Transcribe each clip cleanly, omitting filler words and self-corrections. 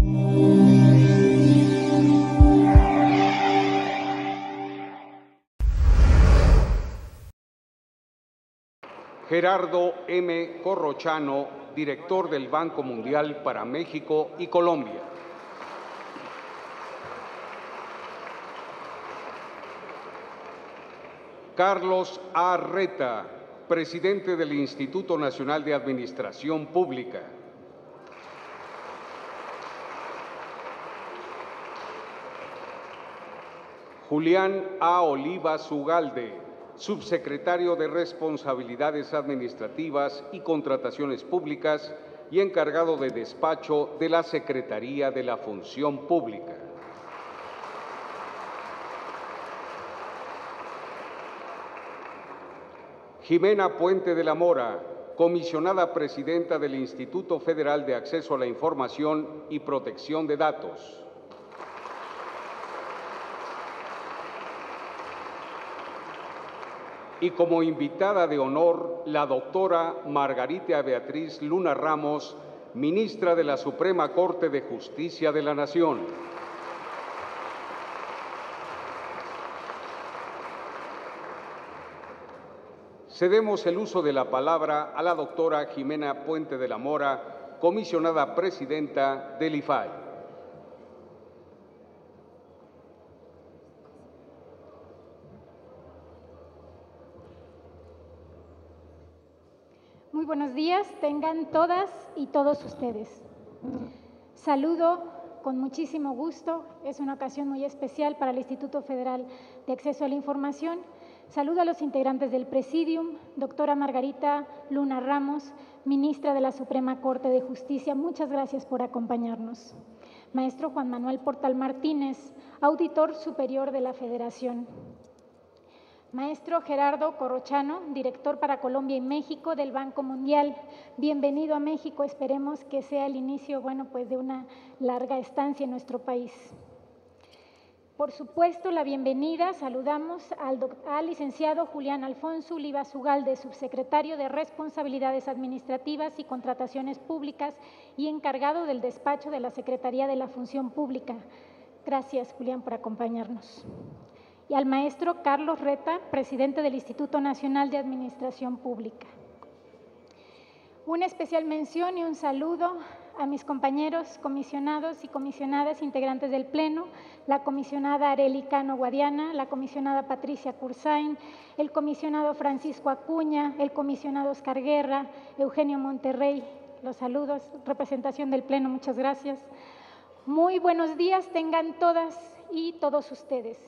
Gerardo M. Corrochano, director del Banco Mundial para México y Colombia. Carlos A. Reta, presidente del Instituto Nacional de Administración Pública. Julián A. Olivas Ugalde, subsecretario de Responsabilidades Administrativas y Contrataciones Públicas y encargado de despacho de la Secretaría de la Función Pública. Jimena Puente de la Mora, comisionada presidenta del Instituto Federal de Acceso a la Información y Protección de Datos. Y como invitada de honor, la doctora Margarita Beatriz Luna Ramos, ministra de la Suprema Corte de Justicia de la Nación. Cedemos el uso de la palabra a la doctora Jimena Puente de la Mora, comisionada presidenta del IFAI. Muy buenos días, tengan todas y todos ustedes. Saludo con muchísimo gusto, es una ocasión muy especial para el Instituto Federal de Acceso a la Información. Saludo a los integrantes del Presidium, doctora Margarita Luna Ramos, ministra de la Suprema Corte de Justicia, muchas gracias por acompañarnos. Maestro Juan Manuel Portal Martínez, auditor superior de la Federación. Maestro Gerardo Corrochano, director para Colombia y México del Banco Mundial. Bienvenido a México, esperemos que sea el inicio, de una larga estancia en nuestro país. Por supuesto, la bienvenida, saludamos al licenciado Julián Alfonso Olivas Ugalde, subsecretario de Responsabilidades Administrativas y Contrataciones Públicas y encargado del despacho de la Secretaría de la Función Pública. Gracias, Julián, por acompañarnos. Y al maestro Carlos Reta, presidente del Instituto Nacional de Administración Pública. Una especial mención y un saludo a mis compañeros comisionados y comisionadas integrantes del Pleno, la comisionada Arely Cano Guadiana, la comisionada Patricia Cursain, el comisionado Francisco Acuña, el comisionado Oscar Guerra, Eugenio Monterrey, los saludos, representación del Pleno, muchas gracias. Muy buenos días tengan todas y todos ustedes.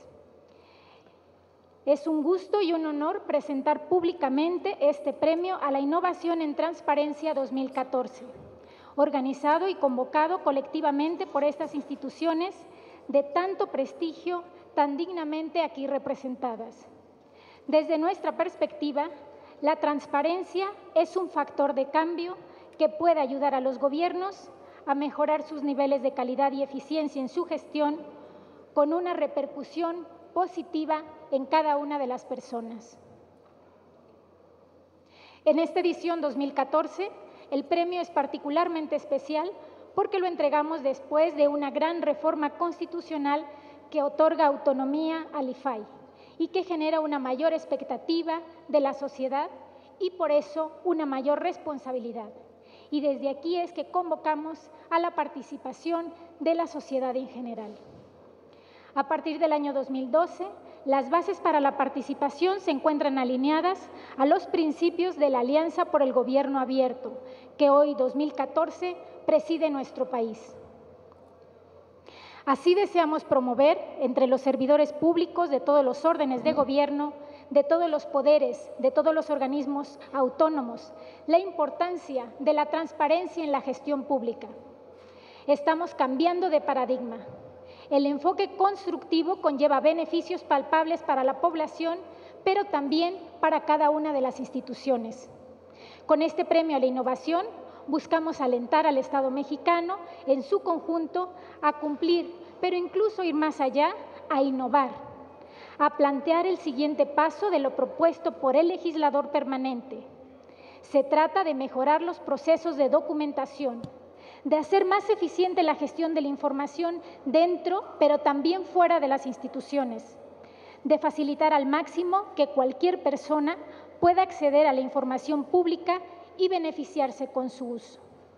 Es un gusto y un honor presentar públicamente este premio a la Innovación en Transparencia 2014, organizado y convocado colectivamente por estas instituciones de tanto prestigio, tan dignamente aquí representadas. Desde nuestra perspectiva, la transparencia es un factor de cambio que puede ayudar a los gobiernos a mejorar sus niveles de calidad y eficiencia en su gestión, con una repercusión positiva en cada una de las personas. En esta edición 2014, el premio es particularmente especial porque lo entregamos después de una gran reforma constitucional que otorga autonomía al IFAI y que genera una mayor expectativa de la sociedad y por eso una mayor responsabilidad. Y desde aquí es que convocamos a la participación de la sociedad en general. A partir del año 2012, las bases para la participación se encuentran alineadas a los principios de la Alianza por el Gobierno Abierto, que hoy, 2014, preside nuestro país. Así deseamos promover entre los servidores públicos de todos los órdenes de gobierno, de todos los poderes, de todos los organismos autónomos, la importancia de la transparencia en la gestión pública. Estamos cambiando de paradigma. El enfoque constructivo conlleva beneficios palpables para la población, pero también para cada una de las instituciones. Con este premio a la innovación, buscamos alentar al Estado mexicano en su conjunto a cumplir, pero incluso ir más allá, a innovar, a plantear el siguiente paso de lo propuesto por el legislador permanente. Se trata de mejorar los procesos de documentación, de hacer más eficiente la gestión de la información dentro, pero también fuera de las instituciones, de facilitar al máximo que cualquier persona pueda acceder a la información pública y beneficiarse con su uso.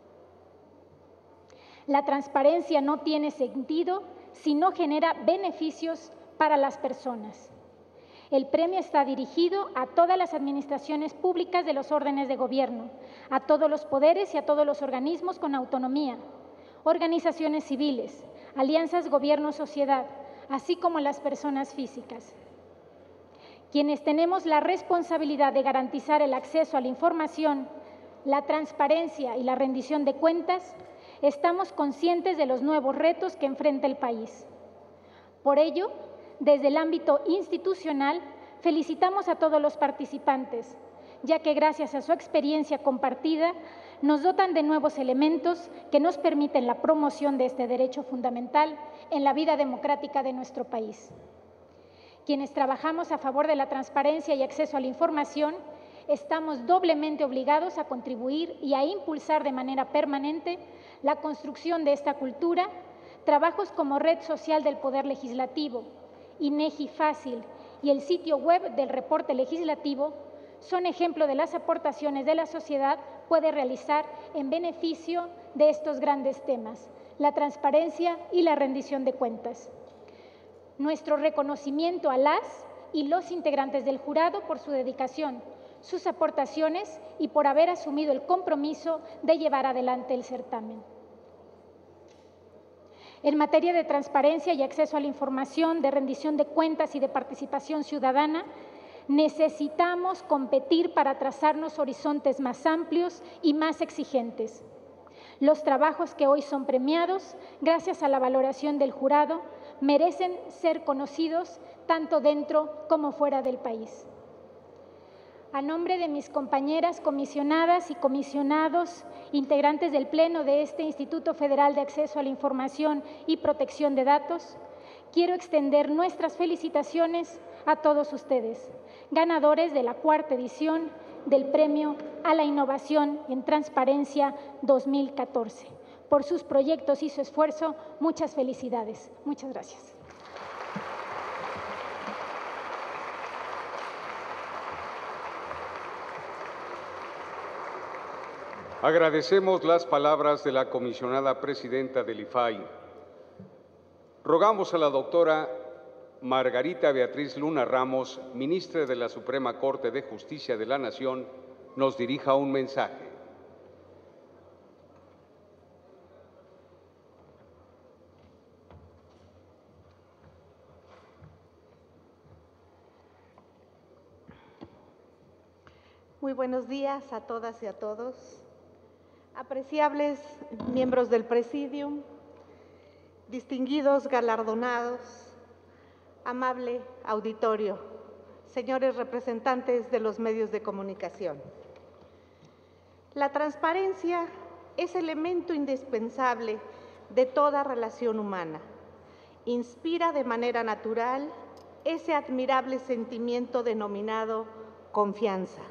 La transparencia no tiene sentido si no genera beneficios para las personas. El premio está dirigido a todas las administraciones públicas de los órdenes de gobierno, a todos los poderes y a todos los organismos con autonomía, organizaciones civiles, alianzas gobierno-sociedad, así como a las personas físicas. Quienes tenemos la responsabilidad de garantizar el acceso a la información, la transparencia y la rendición de cuentas, estamos conscientes de los nuevos retos que enfrenta el país. Por ello, desde el ámbito institucional, felicitamos a todos los participantes, ya que gracias a su experiencia compartida, nos dotan de nuevos elementos que nos permiten la promoción de este derecho fundamental en la vida democrática de nuestro país. Quienes trabajamos a favor de la transparencia y acceso a la información, estamos doblemente obligados a contribuir y a impulsar de manera permanente la construcción de esta cultura, trabajos como Red Social del Poder Legislativo, INEGI Fácil y el sitio web del Reporte Legislativo son ejemplo de las aportaciones de la sociedad puede realizar en beneficio de estos grandes temas, la transparencia y la rendición de cuentas. Nuestro reconocimiento a las y los integrantes del jurado por su dedicación, sus aportaciones y por haber asumido el compromiso de llevar adelante el certamen. En materia de transparencia y acceso a la información, de rendición de cuentas y de participación ciudadana, necesitamos competir para trazarnos horizontes más amplios y más exigentes. Los trabajos que hoy son premiados, gracias a la valoración del jurado, merecen ser conocidos tanto dentro como fuera del país. A nombre de mis compañeras comisionadas y comisionados, integrantes del Pleno de este Instituto Federal de Acceso a la Información y Protección de Datos, quiero extender nuestras felicitaciones a todos ustedes, ganadores de la 4ª edición del Premio a la Innovación en Transparencia 2014. Por sus proyectos y su esfuerzo, muchas felicidades. Muchas gracias. Agradecemos las palabras de la comisionada presidenta del IFAI. Rogamos a la doctora Margarita Beatriz Luna Ramos, ministra de la Suprema Corte de Justicia de la Nación, nos dirija un mensaje. Muy buenos días a todas y a todos. Apreciables miembros del Presidium, distinguidos galardonados, amable auditorio, señores representantes de los medios de comunicación. La transparencia es elemento indispensable de toda relación humana. Inspira de manera natural ese admirable sentimiento denominado confianza.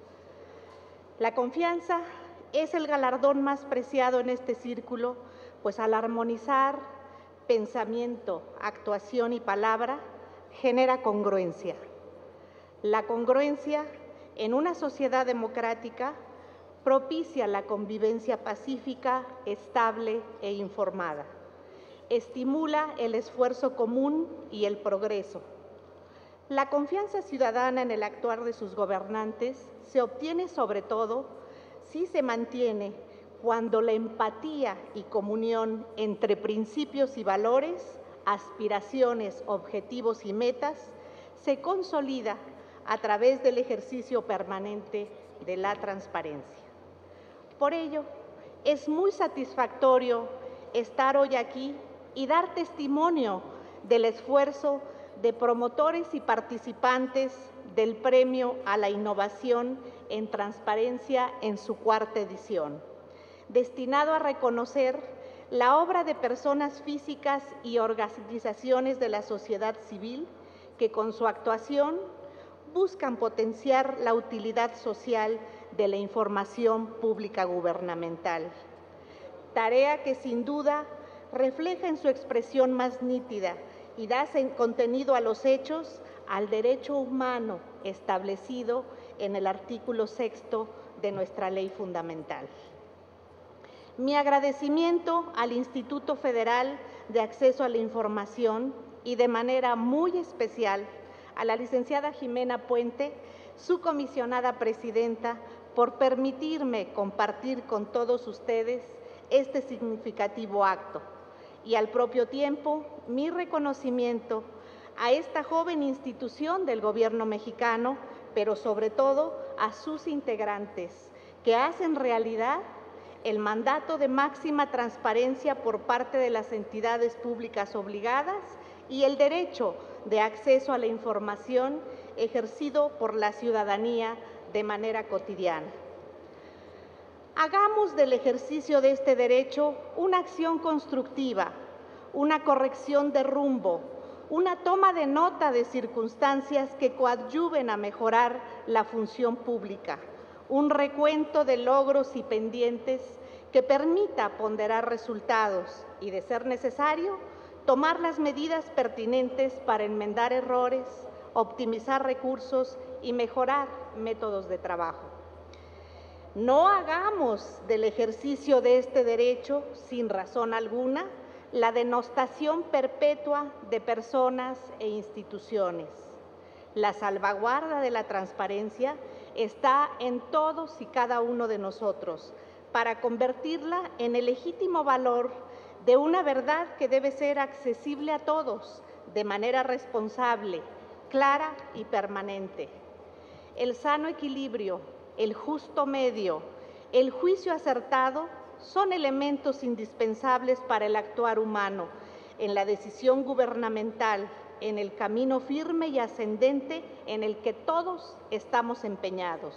La confianza es el galardón más preciado en este círculo, pues al armonizar pensamiento, actuación y palabra, genera congruencia. La congruencia en una sociedad democrática propicia la convivencia pacífica, estable e informada. Estimula el esfuerzo común y el progreso. La confianza ciudadana en el actuar de sus gobernantes se obtiene sobre todo si se mantiene cuando la empatía y comunión entre principios y valores, aspiraciones, objetivos y metas se consolida a través del ejercicio permanente de la transparencia. Por ello, es muy satisfactorio estar hoy aquí y dar testimonio del esfuerzo de promotores y participantes del Premio a la Innovación en Transparencia en su 4ª edición, destinado a reconocer la obra de personas físicas y organizaciones de la sociedad civil que con su actuación buscan potenciar la utilidad social de la información pública gubernamental. tarea que sin duda refleja en su expresión más nítida y da contenido a los hechos, al derecho humano establecido en el artículo 6º de nuestra ley fundamental. Mi agradecimiento al Instituto Federal de Acceso a la Información y de manera muy especial a la licenciada Jimena Puente, su comisionada presidenta, por permitirme compartir con todos ustedes este significativo acto, y al propio tiempo mi reconocimiento a esta joven institución del gobierno mexicano, pero sobre todo a sus integrantes, que hacen realidad el mandato de máxima transparencia por parte de las entidades públicas obligadas y el derecho de acceso a la información ejercido por la ciudadanía de manera cotidiana. Hagamos del ejercicio de este derecho una acción constructiva, una corrección de rumbo, una toma de nota de circunstancias que coadyuven a mejorar la función pública, un recuento de logros y pendientes que permita ponderar resultados y, de ser necesario, tomar las medidas pertinentes para enmendar errores, optimizar recursos y mejorar métodos de trabajo. No hagamos del ejercicio de este derecho, sin razón alguna, la denostación perpetua de personas e instituciones. La salvaguarda de la transparencia está en todos y cada uno de nosotros para convertirla en el legítimo valor de una verdad que debe ser accesible a todos de manera responsable, clara y permanente. El sano equilibrio, el justo medio, el juicio acertado son elementos indispensables para el actuar humano en la decisión gubernamental, en el camino firme y ascendente en el que todos estamos empeñados.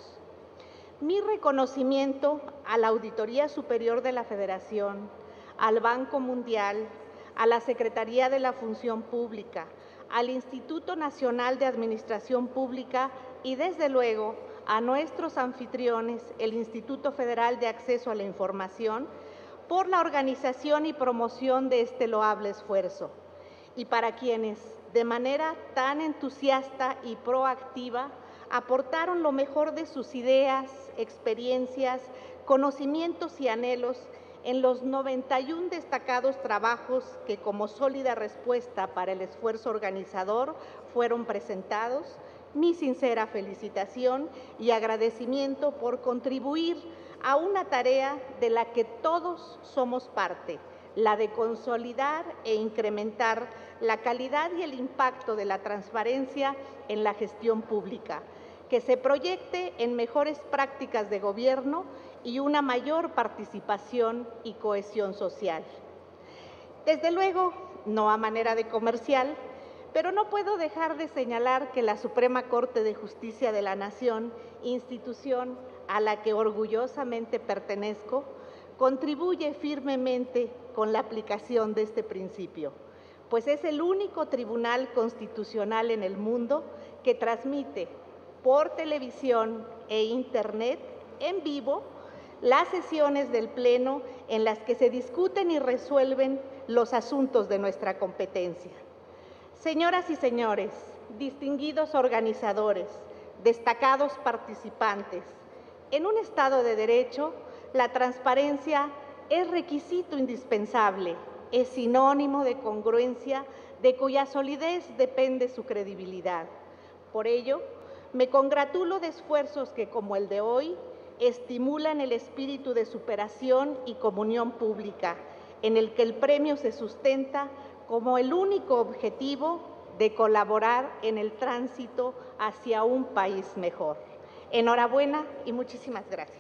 Mi reconocimiento a la Auditoría Superior de la Federación, al Banco Mundial, a la Secretaría de la Función Pública, al Instituto Nacional de Administración Pública y, desde luego, a nuestros anfitriones, el Instituto Federal de Acceso a la Información, por la organización y promoción de este loable esfuerzo, y para quienes, de manera tan entusiasta y proactiva, aportaron lo mejor de sus ideas, experiencias, conocimientos y anhelos en los 91 destacados trabajos que, como sólida respuesta para el esfuerzo organizador, fueron presentados. Mi sincera felicitación y agradecimiento por contribuir a una tarea de la que todos somos parte, la de consolidar e incrementar la calidad y el impacto de la transparencia en la gestión pública, que se proyecte en mejores prácticas de gobierno y una mayor participación y cohesión social. Desde luego, no a manera de comercial, pero no puedo dejar de señalar que la Suprema Corte de Justicia de la Nación, institución a la que orgullosamente pertenezco, contribuye firmemente con la aplicación de este principio, pues es el único tribunal constitucional en el mundo que transmite por televisión e Internet en vivo las sesiones del Pleno en las que se discuten y resuelven los asuntos de nuestra competencia. Señoras y señores, distinguidos organizadores, destacados participantes, en un Estado de Derecho, la transparencia es requisito indispensable, es sinónimo de congruencia, de cuya solidez depende su credibilidad. Por ello, me congratulo de esfuerzos que, como el de hoy, estimulan el espíritu de superación y comunión pública, en el que el premio se sustenta como el único objetivo de colaborar en el tránsito hacia un país mejor. Enhorabuena y muchísimas gracias.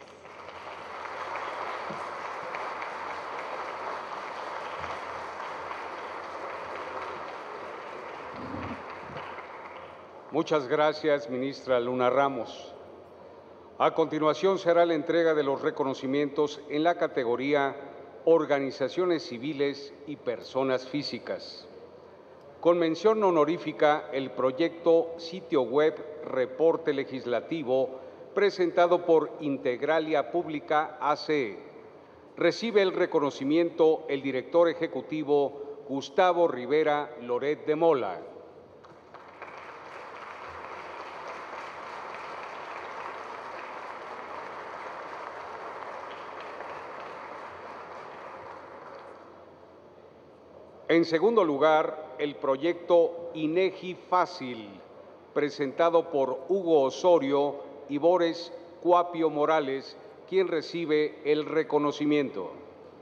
Muchas gracias, ministra Luna Ramos. A continuación será la entrega de los reconocimientos en la categoría Organizaciones Civiles y Personas Físicas. Con mención honorífica, el proyecto Sitio Web Reporte Legislativo presentado por Integralia Pública AC, recibe el reconocimiento el director ejecutivo Gustavo Rivera Loret de Mola. En segundo lugar, el proyecto INEGI Fácil, presentado por Hugo Osorio y Boris Cuapio Morales, quien recibe el reconocimiento.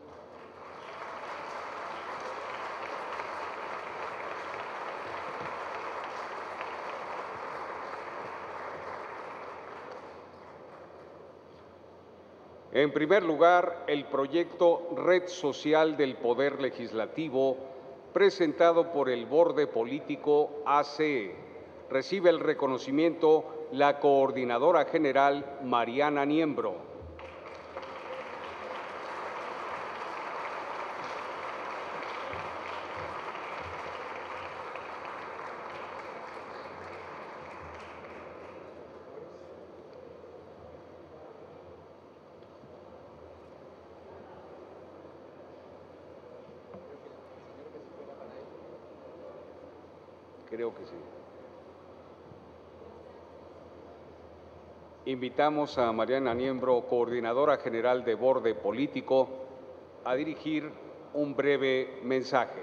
En primer lugar, el proyecto Red Social del Poder Legislativo, presentado por el Borde Político AC. Recibe el reconocimiento la Coordinadora General Mariana Niembro. Creo que sí. Invitamos a Mariana Niembro, Coordinadora General de Borde Político, a dirigir un breve mensaje.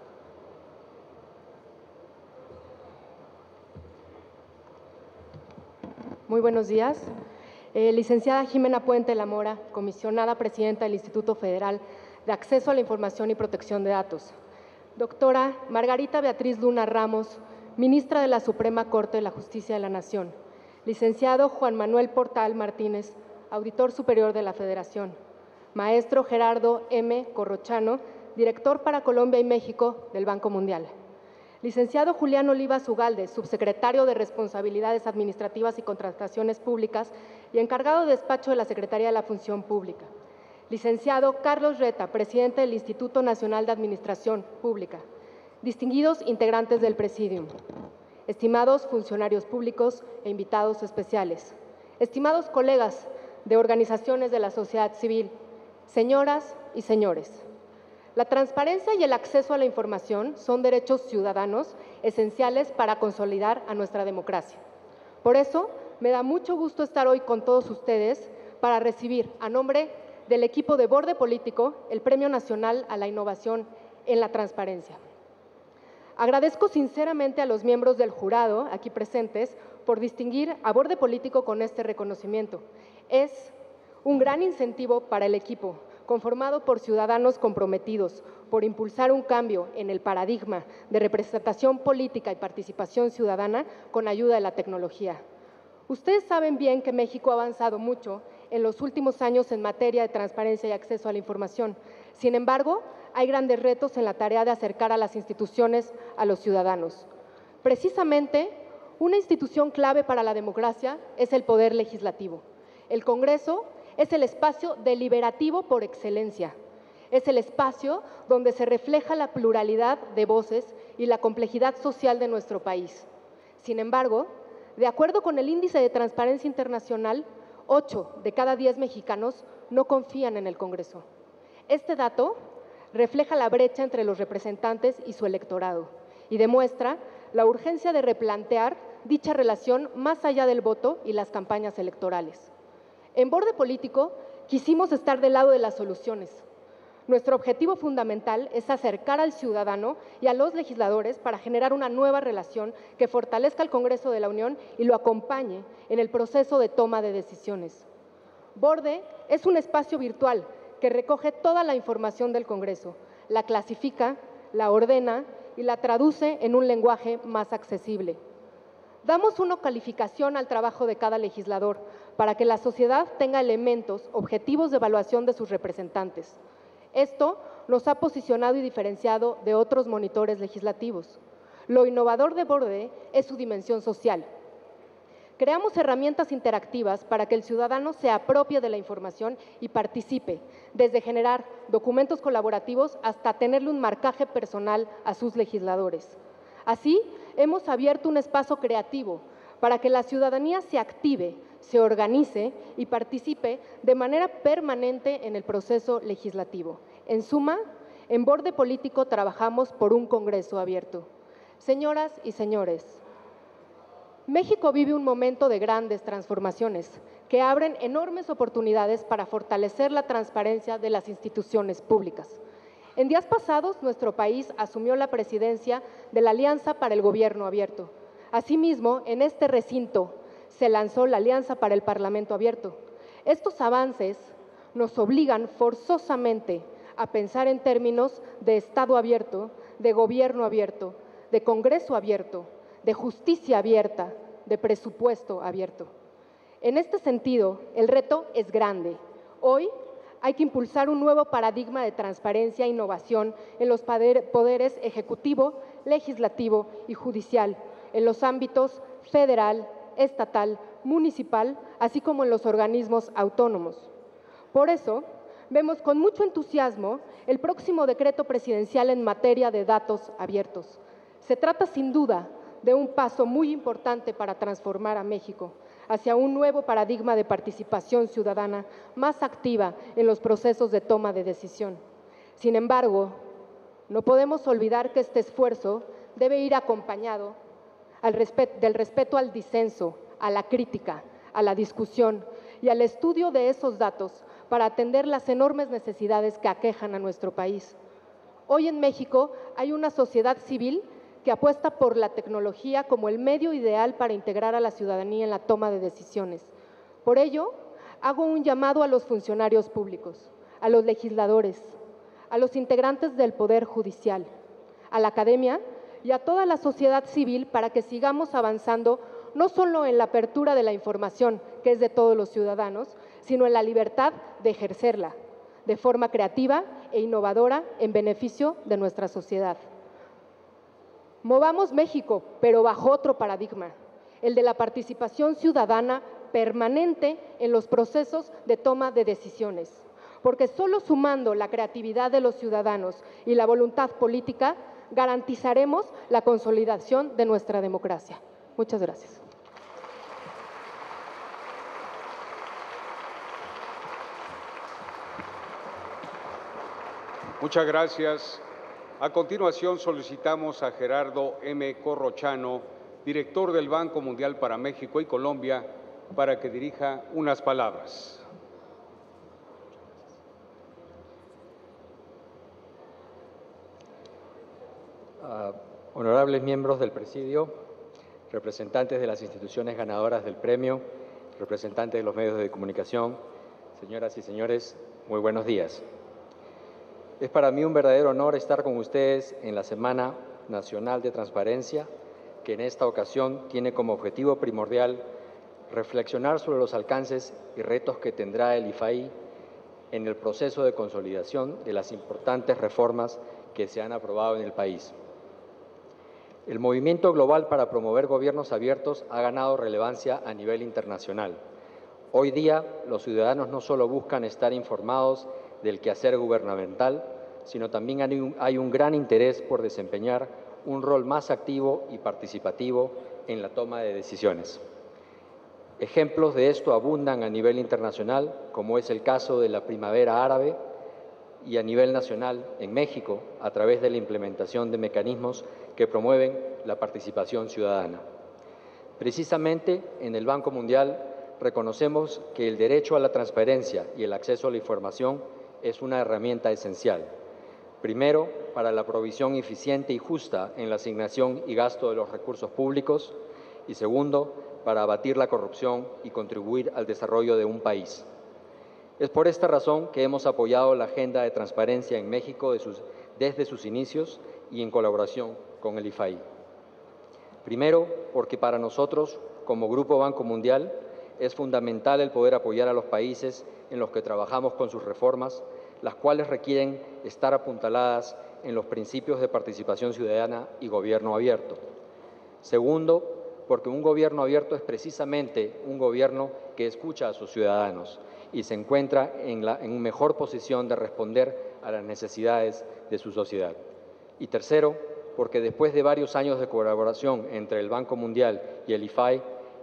Muy buenos días. Licenciada Jimena Puente Lamora, comisionada presidenta del Instituto Federal de Acceso a la Información y Protección de Datos. Doctora Margarita Beatriz Luna Ramos, ministra de la Suprema Corte de la Justicia de la Nación. Licenciado Juan Manuel Portal Martínez, auditor superior de la Federación. Maestro Gerardo M. Corrochano, director para Colombia y México del Banco Mundial. Licenciado Julián Olivas Ugalde, subsecretario de Responsabilidades Administrativas y Contrataciones Públicas y encargado de despacho de la Secretaría de la Función Pública. Licenciado Carlos Reta, presidente del Instituto Nacional de Administración Pública. Distinguidos integrantes del Presidium. Estimados funcionarios públicos e invitados especiales. Estimados colegas de organizaciones de la sociedad civil, señoras y señores. La transparencia y el acceso a la información son derechos ciudadanos esenciales para consolidar a nuestra democracia. Por eso, me da mucho gusto estar hoy con todos ustedes para recibir, a nombre del equipo de Borde Político, el Premio Nacional a la Innovación en la Transparencia. Agradezco sinceramente a los miembros del jurado aquí presentes por distinguir a Borde Político con este reconocimiento. Es un gran incentivo para el equipo, conformado por ciudadanos comprometidos por impulsar un cambio en el paradigma de representación política y participación ciudadana con ayuda de la tecnología. Ustedes saben bien que México ha avanzado mucho en los últimos años en materia de transparencia y acceso a la información. Sin embargo, hay grandes retos en la tarea de acercar a las instituciones a los ciudadanos. Precisamente, una institución clave para la democracia es el Poder Legislativo. El Congreso es el espacio deliberativo por excelencia. Es el espacio donde se refleja la pluralidad de voces y la complejidad social de nuestro país. Sin embargo, de acuerdo con el Índice de Transparencia Internacional, 8 de cada 10 mexicanos no confían en el Congreso. Este dato refleja la brecha entre los representantes y su electorado y demuestra la urgencia de replantear dicha relación más allá del voto y las campañas electorales. En Borde Político quisimos estar del lado de las soluciones. Nuestro objetivo fundamental es acercar al ciudadano y a los legisladores para generar una nueva relación que fortalezca al Congreso de la Unión y lo acompañe en el proceso de toma de decisiones. Borde es un espacio virtual que recoge toda la información del Congreso, la clasifica, la ordena y la traduce en un lenguaje más accesible. Damos una calificación al trabajo de cada legislador para que la sociedad tenga elementos objetivos de evaluación de sus representantes. Esto nos ha posicionado y diferenciado de otros monitores legislativos. Lo innovador de Borde es su dimensión social. Creamos herramientas interactivas para que el ciudadano se apropie de la información y participe, desde generar documentos colaborativos hasta tenerle un marcaje personal a sus legisladores. Así, hemos abierto un espacio creativo para que la ciudadanía se active, se organice y participe de manera permanente en el proceso legislativo. En suma, en Borde Político trabajamos por un Congreso abierto. Señoras y señores, México vive un momento de grandes transformaciones que abren enormes oportunidades para fortalecer la transparencia de las instituciones públicas. En días pasados, nuestro país asumió la presidencia de la Alianza para el Gobierno Abierto. Asimismo, en este recinto se lanzó la Alianza para el Parlamento Abierto. Estos avances nos obligan forzosamente a pensar en términos de Estado abierto, de gobierno abierto, de Congreso abierto, de justicia abierta, de presupuesto abierto. En este sentido, el reto es grande. Hoy hay que impulsar un nuevo paradigma de transparencia e innovación en los poderes ejecutivo, legislativo y judicial, en los ámbitos federal, estatal, municipal, así como en los organismos autónomos. Por eso, vemos con mucho entusiasmo el próximo decreto presidencial en materia de datos abiertos. Se trata sin duda de un paso muy importante para transformar a México hacia un nuevo paradigma de participación ciudadana más activa en los procesos de toma de decisión. Sin embargo, no podemos olvidar que este esfuerzo debe ir acompañado del respeto al disenso, a la crítica, a la discusión y al estudio de esos datos para atender las enormes necesidades que aquejan a nuestro país. Hoy en México hay una sociedad civil que apuesta por la tecnología como el medio ideal para integrar a la ciudadanía en la toma de decisiones. Por ello, hago un llamado a los funcionarios públicos, a los legisladores, a los integrantes del Poder Judicial, a la academia y a toda la sociedad civil para que sigamos avanzando no solo en la apertura de la información, que es de todos los ciudadanos, sino en la libertad de ejercerla de forma creativa e innovadora en beneficio de nuestra sociedad. Movamos México, pero bajo otro paradigma, el de la participación ciudadana permanente en los procesos de toma de decisiones, porque solo sumando la creatividad de los ciudadanos y la voluntad política garantizaremos la consolidación de nuestra democracia. Muchas gracias. Muchas gracias. A continuación solicitamos a Gerardo M. Corrochano, director del Banco Mundial para México y Colombia, para que dirija unas palabras. Honorables miembros del Presidio, representantes de las instituciones ganadoras del premio, representantes de los medios de comunicación, señoras y señores, muy buenos días. Es para mí un verdadero honor estar con ustedes en la Semana Nacional de Transparencia, que en esta ocasión tiene como objetivo primordial reflexionar sobre los alcances y retos que tendrá el IFAI en el proceso de consolidación de las importantes reformas que se han aprobado en el país. El movimiento global para promover gobiernos abiertos ha ganado relevancia a nivel internacional. Hoy día, los ciudadanos no solo buscan estar informados del quehacer gubernamental, sino también hay un gran interés por desempeñar un rol más activo y participativo en la toma de decisiones. Ejemplos de esto abundan a nivel internacional, como es el caso de la Primavera Árabe, y a nivel nacional en México, a través de la implementación de mecanismos que promueven la participación ciudadana. Precisamente en el Banco Mundial reconocemos que el derecho a la transparencia y el acceso a la información es una herramienta esencial. Primero, para la provisión eficiente y justa en la asignación y gasto de los recursos públicos, y segundo, para abatir la corrupción y contribuir al desarrollo de un país. Es por esta razón que hemos apoyado la Agenda de Transparencia en México desde sus inicios y en colaboración con el IFAI. Primero, porque para nosotros, como Grupo Banco Mundial, es fundamental el poder apoyar a los países en los que trabajamos con sus reformas, las cuales requieren estar apuntaladas en los principios de participación ciudadana y gobierno abierto. Segundo, porque un gobierno abierto es precisamente un gobierno que escucha a sus ciudadanos y se encuentra en mejor posición de responder a las necesidades de su sociedad. Y tercero, porque después de varios años de colaboración entre el Banco Mundial y el IFAI,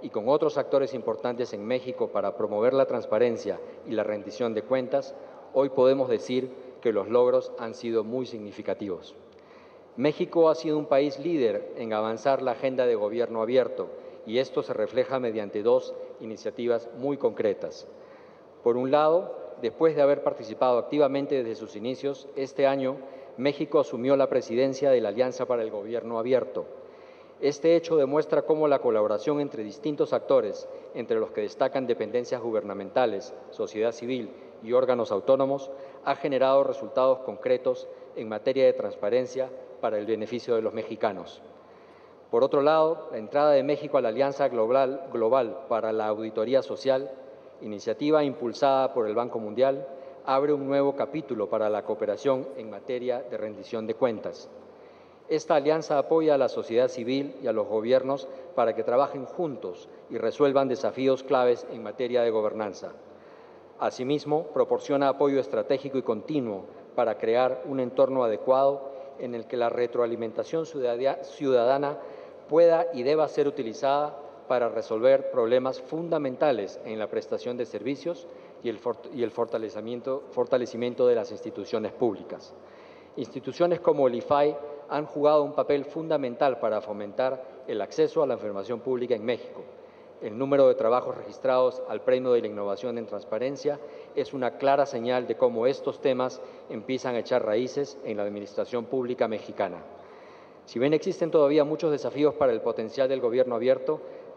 y con otros actores importantes en México para promover la transparencia y la rendición de cuentas, hoy podemos decir que los logros han sido muy significativos. México ha sido un país líder en avanzar la agenda de gobierno abierto y esto se refleja mediante dos iniciativas muy concretas. Por un lado, después de haber participado activamente desde sus inicios, este año México asumió la presidencia de la Alianza para el Gobierno Abierto. Este hecho demuestra cómo la colaboración entre distintos actores, entre los que destacan dependencias gubernamentales, sociedad civil y órganos autónomos, ha generado resultados concretos en materia de transparencia para el beneficio de los mexicanos. Por otro lado, la entrada de México a la Alianza Global para la Auditoría Social, iniciativa impulsada por el Banco Mundial, abre un nuevo capítulo para la cooperación en materia de rendición de cuentas. Esta alianza apoya a la sociedad civil y a los gobiernos para que trabajen juntos y resuelvan desafíos claves en materia de gobernanza. Asimismo, proporciona apoyo estratégico y continuo para crear un entorno adecuado en el que la retroalimentación ciudadana pueda y deba ser utilizada para resolver problemas fundamentales en la prestación de servicios y el fortalecimiento de las instituciones públicas. Instituciones como el IFAI han jugado un papel fundamental para fomentar el acceso a la información pública en México. El número de trabajos registrados al Premio de la Innovación en Transparencia es una clara señal de cómo estos temas empiezan a echar raíces en la administración pública mexicana. Si bien existen todavía muchos desafíos para el potencial del gobierno abierto,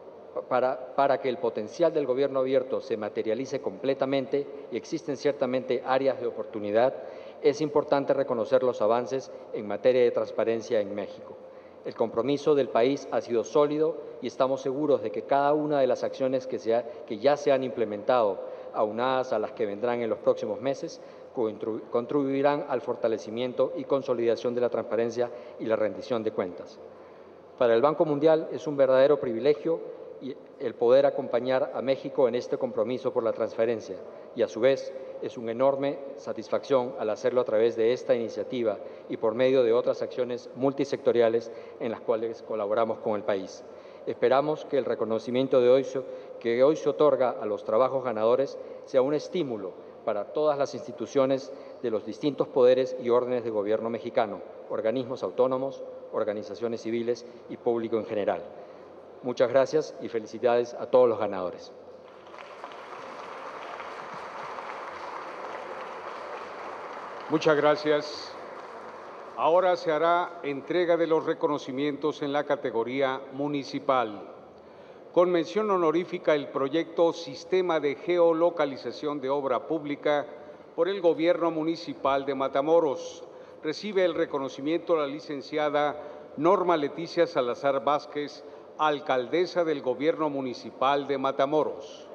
para que el potencial del gobierno abierto se materialice completamente y existen ciertamente áreas de oportunidad, es importante reconocer los avances en materia de transparencia en México. El compromiso del país ha sido sólido y estamos seguros de que cada una de las acciones que ya se han implementado, aunadas a las que vendrán en los próximos meses, contribuirán al fortalecimiento y consolidación de la transparencia y la rendición de cuentas. Para el Banco Mundial es un verdadero privilegio el poder acompañar a México en este compromiso por la transparencia y, a su vez, es una enorme satisfacción al hacerlo a través de esta iniciativa y por medio de otras acciones multisectoriales en las cuales colaboramos con el país. Esperamos que el reconocimiento que hoy se otorga a los trabajos ganadores sea un estímulo para todas las instituciones de los distintos poderes y órdenes de gobierno mexicano, organismos autónomos, organizaciones civiles y público en general. Muchas gracias y felicidades a todos los ganadores. Muchas gracias. Ahora se hará entrega de los reconocimientos en la categoría municipal. Con mención honorífica el proyecto Sistema de Geolocalización de Obra Pública por el Gobierno Municipal de Matamoros. Recibe el reconocimiento la licenciada Norma Leticia Salazar Vázquez, alcaldesa del Gobierno Municipal de Matamoros.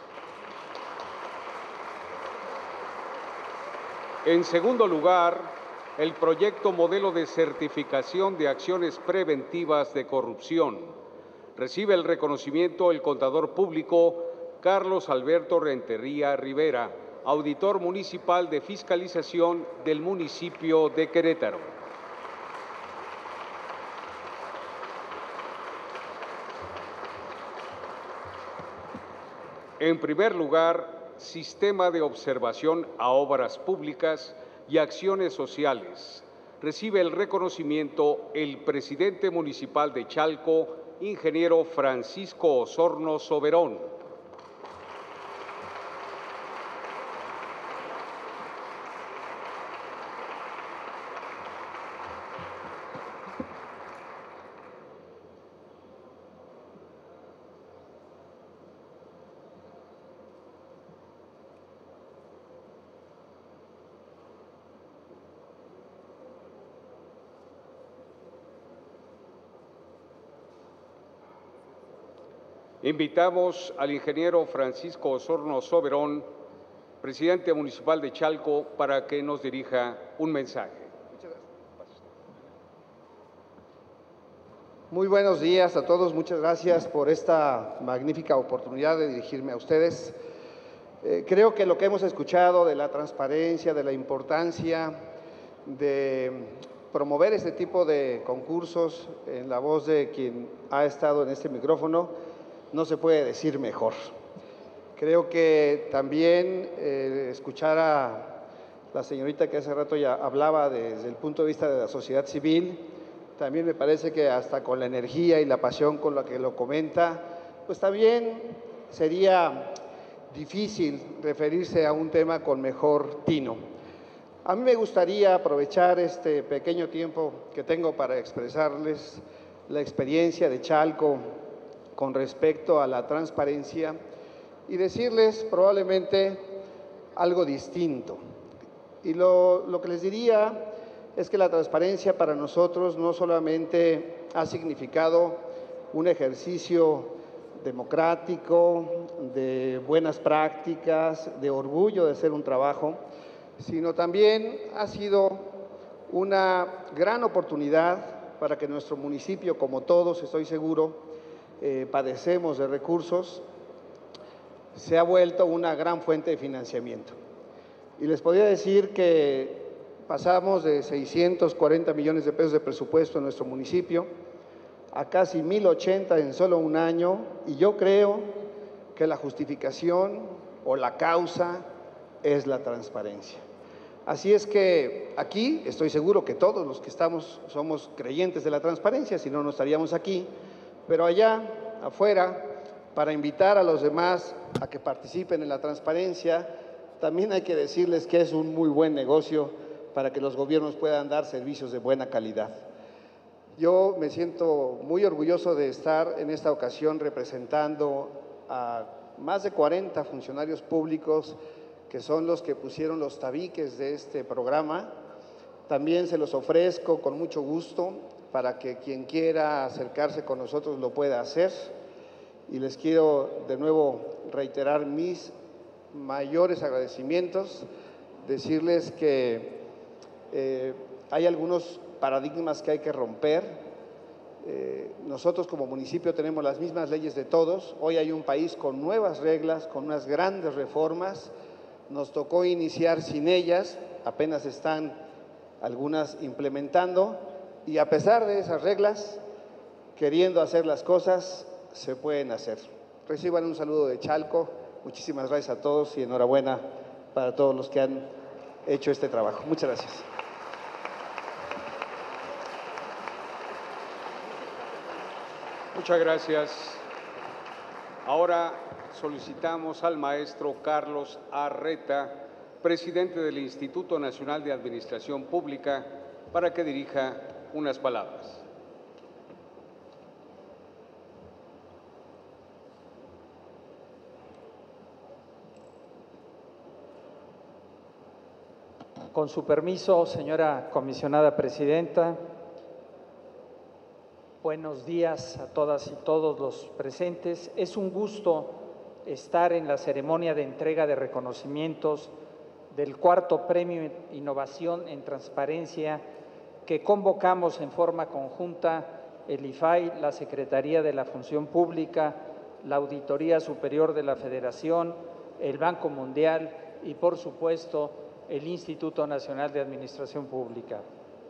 En segundo lugar, el proyecto Modelo de Certificación de Acciones Preventivas de Corrupción. Recibe el reconocimiento el contador público Carlos Alberto Rentería Rivera, auditor municipal de fiscalización del municipio de Querétaro. En primer lugar, Sistema de Observación a Obras Públicas y Acciones Sociales. Recibe el reconocimiento el presidente municipal de Chalco, ingeniero Francisco Osorno Soberón. Invitamos al ingeniero Francisco Osorno Soberón, presidente municipal de Chalco, para que nos dirija un mensaje. Muchas gracias. Muy buenos días a todos, muchas gracias por esta magnífica oportunidad de dirigirme a ustedes. Creo que lo que hemos escuchado de la transparencia, de la importancia de promover este tipo de concursos en la voz de quien ha estado en este micrófono, no se puede decir mejor. Creo que también escuchar a la señorita que hace rato ya hablaba desde el punto de vista de la sociedad civil, también me parece que hasta con la energía y la pasión con la que lo comenta, pues también sería difícil referirse a un tema con mejor tino. A mí me gustaría aprovechar este pequeño tiempo que tengo para expresarles la experiencia de Chalco con respecto a la transparencia y decirles probablemente algo distinto. Y lo que les diría es que la transparencia para nosotros no solamente ha significado un ejercicio democrático, de buenas prácticas, de orgullo de hacer un trabajo, sino también ha sido una gran oportunidad para que nuestro municipio, como todos, estoy seguro, padecemos de recursos, se ha vuelto una gran fuente de financiamiento. Y les podría decir que pasamos de 640 millones de pesos de presupuesto en nuestro municipio a casi 1,080 en solo un año, y yo creo que la justificación o la causa es la transparencia. Así es que aquí estoy seguro que todos los que estamos somos creyentes de la transparencia, si no, no estaríamos aquí, pero allá afuera, para invitar a los demás a que participen en la transparencia, también hay que decirles que es un muy buen negocio para que los gobiernos puedan dar servicios de buena calidad. Yo me siento muy orgulloso de estar en esta ocasión representando a más de 40 funcionarios públicos que son los que pusieron los tabiques de este programa. También se los ofrezco con mucho gusto para que quien quiera acercarse con nosotros lo pueda hacer. Y les quiero de nuevo reiterar mis mayores agradecimientos, decirles que hay algunos paradigmas que hay que romper. Nosotros como municipio tenemos las mismas leyes de todos. Hoy hay un país con nuevas reglas, con unas grandes reformas. Nos tocó iniciar sin ellas, apenas están algunas implementando, y a pesar de esas reglas, queriendo hacer las cosas, se pueden hacer. Reciban un saludo de Chalco. Muchísimas gracias a todos y enhorabuena para todos los que han hecho este trabajo. Muchas gracias. Muchas gracias. Ahora solicitamos al maestro Carlos Arreta, presidente del Instituto Nacional de Administración Pública, para que dirija unas palabras. Con su permiso, señora comisionada presidenta, buenos días a todas y todos los presentes. Es un gusto estar en la ceremonia de entrega de reconocimientos del cuarto Premio Innovación en Transparencia que convocamos en forma conjunta el IFAI, la Secretaría de la Función Pública, la Auditoría Superior de la Federación, el Banco Mundial y, por supuesto, el Instituto Nacional de Administración Pública.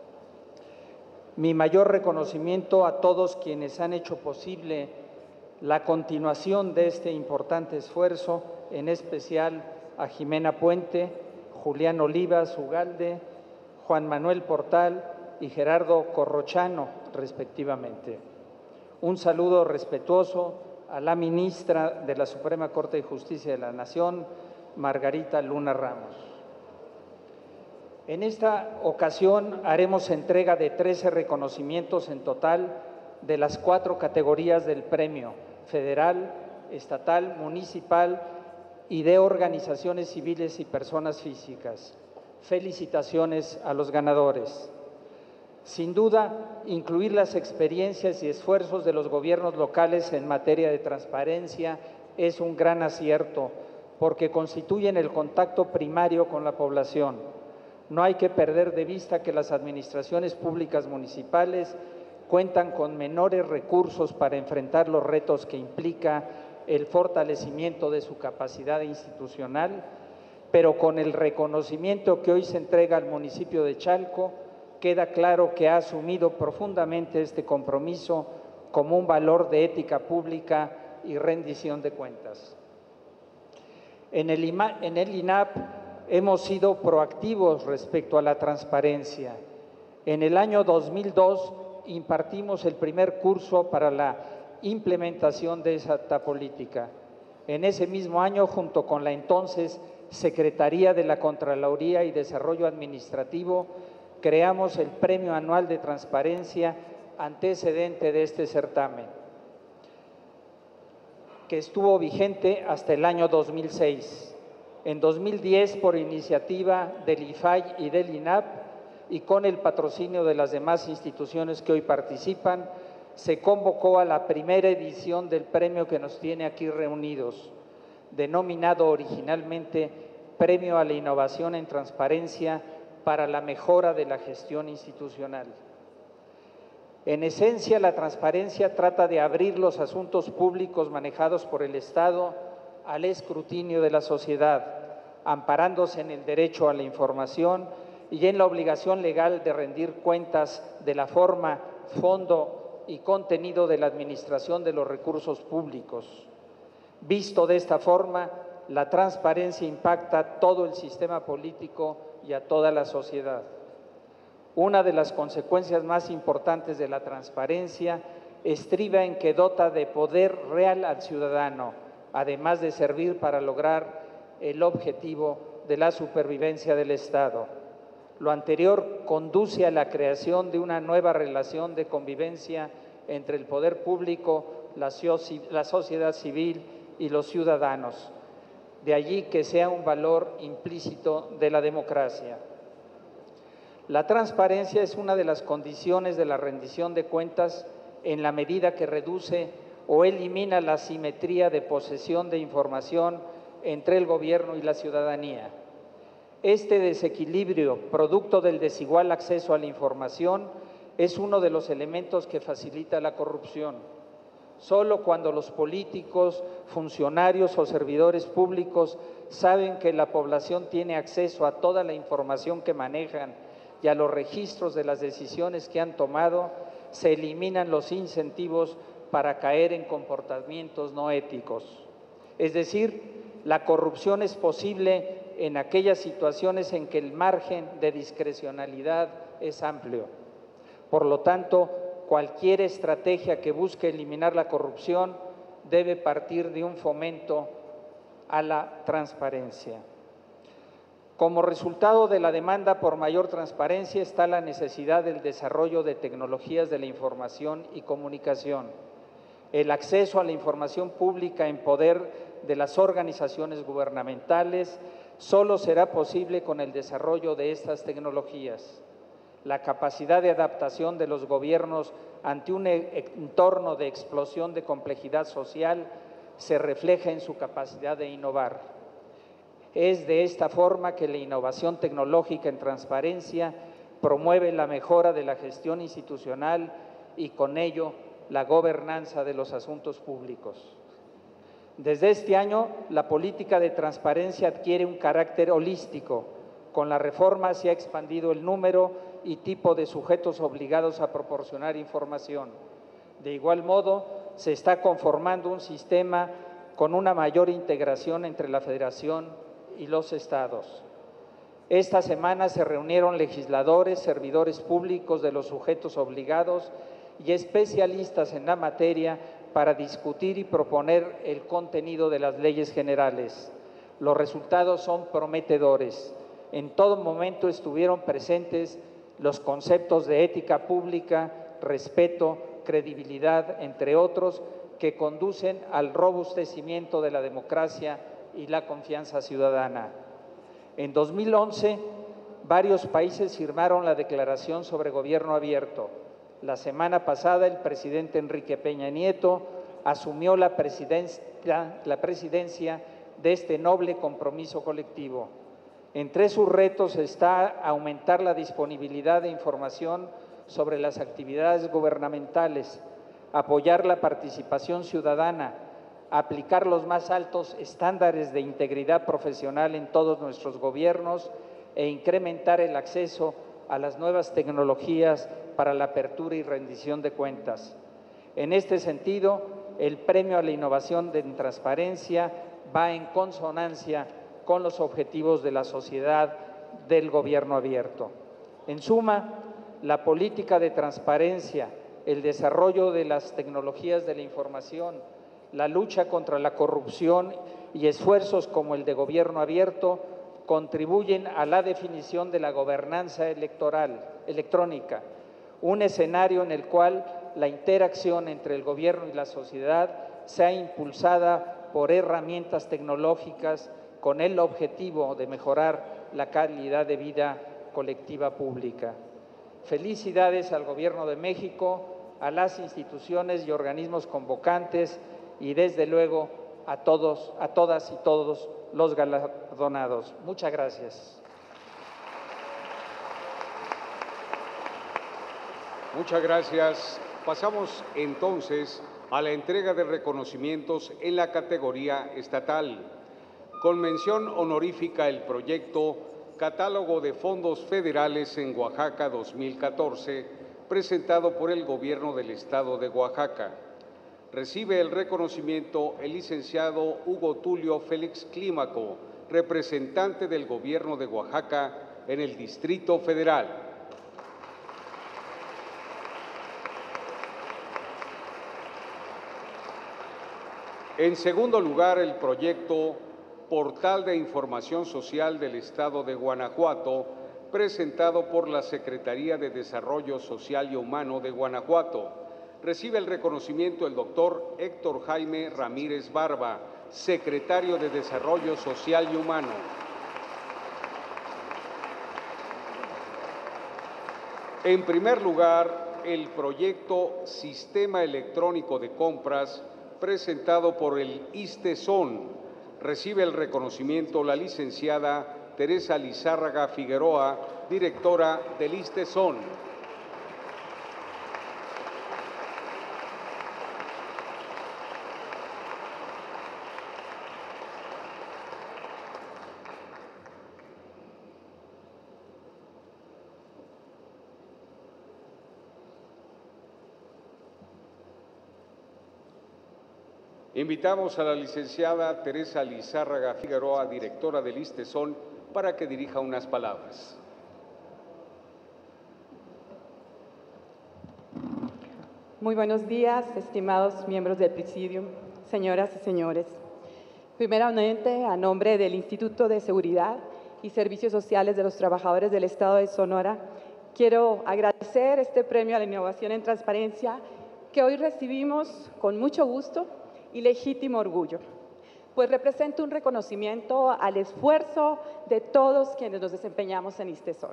Mi mayor reconocimiento a todos quienes han hecho posible la continuación de este importante esfuerzo, en especial a Jimena Puente, Julián Olivas Ugalde, Juan Manuel Portal y Gerardo Corrochano, respectivamente. Un saludo respetuoso a la ministra de la Suprema Corte de Justicia de la Nación, Margarita Luna Ramos. En esta ocasión haremos entrega de 13 reconocimientos en total de las 4 categorías del premio: federal, estatal, municipal y de organizaciones civiles y personas físicas. Felicitaciones a los ganadores. Sin duda, incluir las experiencias y esfuerzos de los gobiernos locales en materia de transparencia es un gran acierto, porque constituyen el contacto primario con la población. No hay que perder de vista que las administraciones públicas municipales cuentan con menores recursos para enfrentar los retos que implica el fortalecimiento de su capacidad institucional, pero con el reconocimiento que hoy se entrega al municipio de Chalco, queda claro que ha asumido profundamente este compromiso como un valor de ética pública y rendición de cuentas. En el INAP hemos sido proactivos respecto a la transparencia. En el año 2002 impartimos el primer curso para la implementación de esta política. En ese mismo año, junto con la entonces Secretaría de la Contraloría y Desarrollo Administrativo, creamos el Premio Anual de Transparencia, antecedente de este certamen, que estuvo vigente hasta el año 2006. En 2010, por iniciativa del IFAI y del INAP, y con el patrocinio de las demás instituciones que hoy participan, se convocó a la primera edición del premio que nos tiene aquí reunidos, denominado originalmente Premio a la Innovación en Transparencia para la Mejora de la Gestión Institucional. En esencia, la transparencia trata de abrir los asuntos públicos manejados por el Estado al escrutinio de la sociedad, amparándose en el derecho a la información y en la obligación legal de rendir cuentas de la forma, fondo y contenido de la administración de los recursos públicos. Visto de esta forma, la transparencia impacta todo el sistema político y a toda la sociedad. Una de las consecuencias más importantes de la transparencia estriba en que dota de poder real al ciudadano, además de servir para lograr el objetivo de la supervivencia del Estado. Lo anterior conduce a la creación de una nueva relación de convivencia entre el poder público, la sociedad civil y los ciudadanos. De allí que sea un valor implícito de la democracia. La transparencia es una de las condiciones de la rendición de cuentas en la medida que reduce o elimina la asimetría de posesión de información entre el gobierno y la ciudadanía. Este desequilibrio, producto del desigual acceso a la información, es uno de los elementos que facilita la corrupción. Solo cuando los políticos, funcionarios o servidores públicos saben que la población tiene acceso a toda la información que manejan y a los registros de las decisiones que han tomado, se eliminan los incentivos para caer en comportamientos no éticos. Es decir, la corrupción es posible en aquellas situaciones en que el margen de discrecionalidad es amplio. Por lo tanto, cualquier estrategia que busque eliminar la corrupción debe partir de un fomento a la transparencia. Como resultado de la demanda por mayor transparencia está la necesidad del desarrollo de tecnologías de la información y comunicación. El acceso a la información pública en poder de las organizaciones gubernamentales solo será posible con el desarrollo de estas tecnologías. La capacidad de adaptación de los gobiernos ante un entorno de explosión de complejidad social se refleja en su capacidad de innovar. Es de esta forma que la innovación tecnológica en transparencia promueve la mejora de la gestión institucional y con ello la gobernanza de los asuntos públicos. Desde este año, la política de transparencia adquiere un carácter holístico. Con la reforma se ha expandido el número y tipo de sujetos obligados a proporcionar información. De igual modo, se está conformando un sistema con una mayor integración entre la Federación y los estados. Esta semana se reunieron legisladores, servidores públicos de los sujetos obligados y especialistas en la materia para discutir y proponer el contenido de las leyes generales. Los resultados son prometedores. En todo momento estuvieron presentes los conceptos de ética pública, respeto, credibilidad, entre otros, que conducen al robustecimiento de la democracia y la confianza ciudadana. En 2011, varios países firmaron la Declaración sobre Gobierno Abierto. La semana pasada, el presidente Enrique Peña Nieto asumió la presidencia de este noble compromiso colectivo. Entre sus retos está aumentar la disponibilidad de información sobre las actividades gubernamentales, apoyar la participación ciudadana, aplicar los más altos estándares de integridad profesional en todos nuestros gobiernos e incrementar el acceso a las nuevas tecnologías para la apertura y rendición de cuentas. En este sentido, el premio a la innovación en transparencia va en consonancia con los objetivos de la sociedad del gobierno abierto. En suma, la política de transparencia, el desarrollo de las tecnologías de la información, la lucha contra la corrupción y esfuerzos como el de gobierno abierto contribuyen a la definición de la gobernanza electrónica, un escenario en el cual la interacción entre el gobierno y la sociedad sea impulsada por herramientas tecnológicas con el objetivo de mejorar la calidad de vida colectiva pública. Felicidades al Gobierno de México, a las instituciones y organismos convocantes y desde luego a todos, a todas y todos los galardonados. Muchas gracias. Muchas gracias. Pasamos entonces a la entrega de reconocimientos en la categoría estatal. Con mención honorífica el proyecto Catálogo de Fondos Federales en Oaxaca 2014, presentado por el Gobierno del Estado de Oaxaca. Recibe el reconocimiento el licenciado Hugo Tulio Félix Clímaco, representante del Gobierno de Oaxaca en el Distrito Federal. En segundo lugar, el proyecto Portal de Información Social del Estado de Guanajuato, presentado por la Secretaría de Desarrollo Social y Humano de Guanajuato. Recibe el reconocimiento el doctor Héctor Jaime Ramírez Barba, secretario de Desarrollo Social y Humano. En primer lugar, el proyecto Sistema Electrónico de Compras, presentado por el ISTESON. Recibe el reconocimiento la licenciada Teresa Lizárraga Figueroa, directora del ISTESON. Invitamos a la licenciada Teresa Lizárraga Figueroa, directora del ISTESON, para que dirija unas palabras. Muy buenos días, estimados miembros del Presidium, señoras y señores. Primeramente, a nombre del Instituto de Seguridad y Servicios Sociales de los Trabajadores del Estado de Sonora, quiero agradecer este premio a la innovación en transparencia que hoy recibimos con mucho gusto y legítimo orgullo, pues representa un reconocimiento al esfuerzo de todos quienes nos desempeñamos en ISTESON.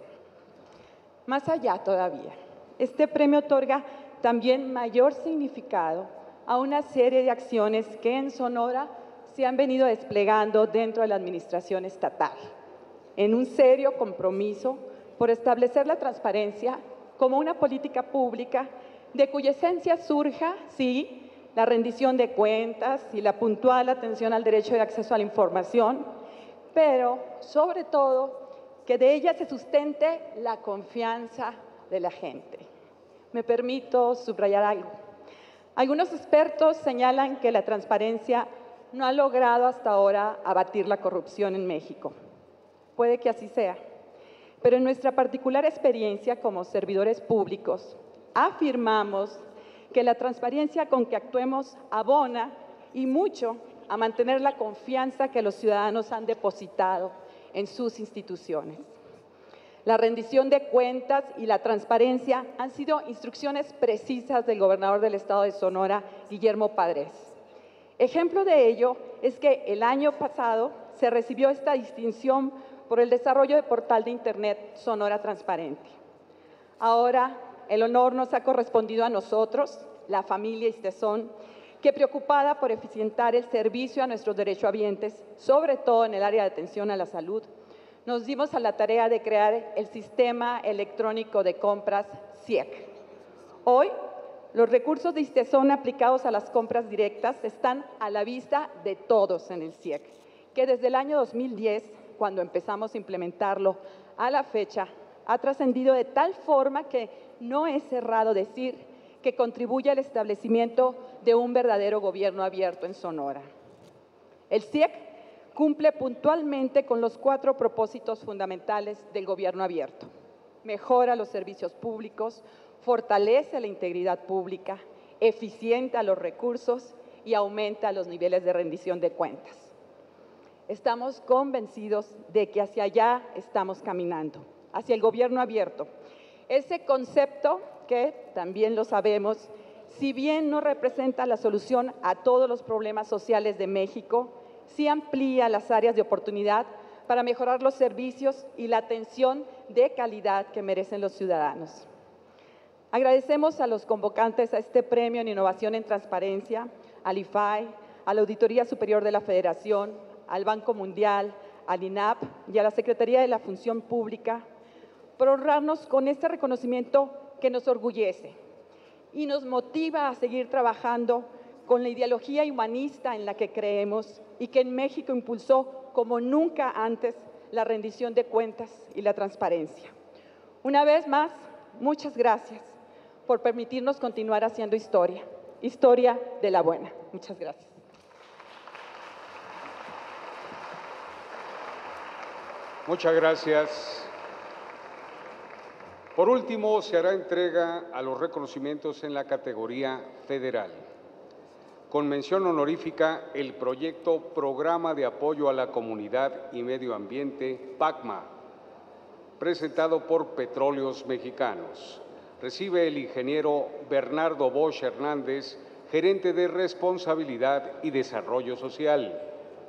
Más allá todavía, este premio otorga también mayor significado a una serie de acciones que en Sonora se han venido desplegando dentro de la administración estatal, en un serio compromiso por establecer la transparencia como una política pública de cuya esencia surja, sí, la rendición de cuentas y la puntual atención al derecho de acceso a la información, pero sobre todo que de ella se sustente la confianza de la gente. Me permito subrayar algo. Algunos expertos señalan que la transparencia no ha logrado hasta ahora abatir la corrupción en México. Puede que así sea, pero en nuestra particular experiencia como servidores públicos, afirmamos que la transparencia con que actuemos abona y mucho a mantener la confianza que los ciudadanos han depositado en sus instituciones. La rendición de cuentas y la transparencia han sido instrucciones precisas del gobernador del Estado de Sonora, Guillermo Padres. Ejemplo de ello es que el año pasado se recibió esta distinción por el desarrollo del portal de Internet Sonora Transparente. Ahora, el honor nos ha correspondido a nosotros, la familia ISTESON, que preocupada por eficientar el servicio a nuestros derechohabientes, sobre todo en el área de atención a la salud, nos dimos a la tarea de crear el Sistema Electrónico de Compras SIEC. Hoy, los recursos de ISTESON aplicados a las compras directas están a la vista de todos en el SIEC, que desde el año 2010, cuando empezamos a implementarlo, a la fecha, ha trascendido de tal forma que no es errado decir que contribuye al establecimiento de un verdadero gobierno abierto en Sonora. El CIEC cumple puntualmente con los 4 propósitos fundamentales del gobierno abierto. Mejora los servicios públicos, fortalece la integridad pública, eficienta los recursos y aumenta los niveles de rendición de cuentas. Estamos convencidos de que hacia allá estamos caminando, hacia el gobierno abierto. Ese concepto, que también lo sabemos, si bien no representa la solución a todos los problemas sociales de México, sí amplía las áreas de oportunidad para mejorar los servicios y la atención de calidad que merecen los ciudadanos. Agradecemos a los convocantes a este premio en Innovación en Transparencia, al IFAI, a la Auditoría Superior de la Federación, al Banco Mundial, al INAP y a la Secretaría de la Función Pública por honrarnos con este reconocimiento que nos orgullece y nos motiva a seguir trabajando con la ideología humanista en la que creemos y que en México impulsó como nunca antes la rendición de cuentas y la transparencia. Una vez más, muchas gracias por permitirnos continuar haciendo historia, historia de la buena. Muchas gracias. Muchas gracias. Por último, se hará entrega a los reconocimientos en la categoría federal. Con mención honorífica, el proyecto Programa de Apoyo a la Comunidad y Medio Ambiente, PACMA, presentado por Petróleos Mexicanos. Recibe el ingeniero Bernardo Bosch Hernández, gerente de Responsabilidad y Desarrollo Social.